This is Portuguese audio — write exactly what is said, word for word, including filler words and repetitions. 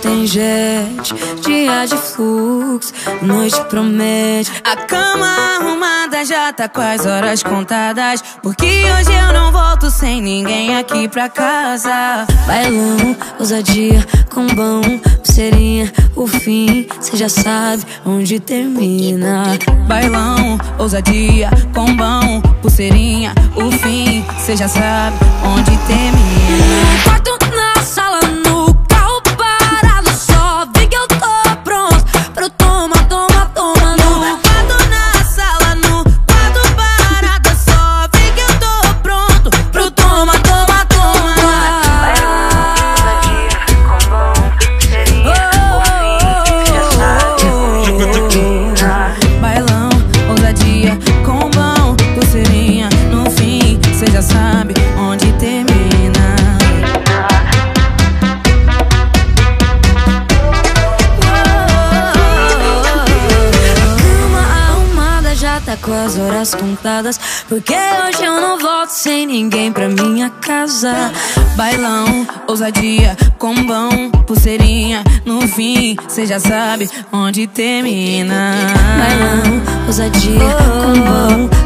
tem jet, dia de fluxo, noite promete. A cama arrumada já tá com as horas contadas, porque hoje eu não volto sem ninguém aqui pra casa. Bailão, ousadia, combão, pulseirinha, o fim, cê já sabe onde termina. Bailão, ousadia, combão, pulseirinha, o fim, cê já sabe onde termina. Quarto na sala, no carro parado, só vi que eu tô pronto pro toma, toma, toma. No quarto na sala, no quarto parado, só vi que eu tô pronto pro toma, toma, toma. Bailão, ousadia, combão, pulseirinha, no fim, cê já sabe onde termina. Tá com as horas contadas, porque hoje eu não volto sem ninguém pra minha casa. Bailão, ousadia, combão, pulseirinha, no fim, cê já sabe onde termina. Bailão, ousadia, combão,